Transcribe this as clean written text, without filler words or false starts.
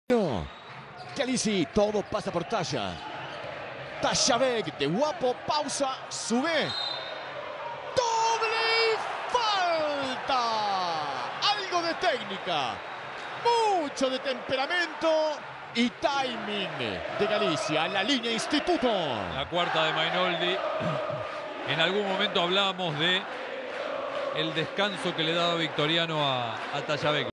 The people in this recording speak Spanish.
No. Calici, todo pasa por Talla. Tashaveg de Guapo, pausa, sube. ¡Doble falta! Algo de técnica, mucho de temperamento y timing de Galicia en la línea Instituto. La cuarta de Mainoldi. En algún momento hablábamos de el descanso que le daba Victoriano a Tashaveg.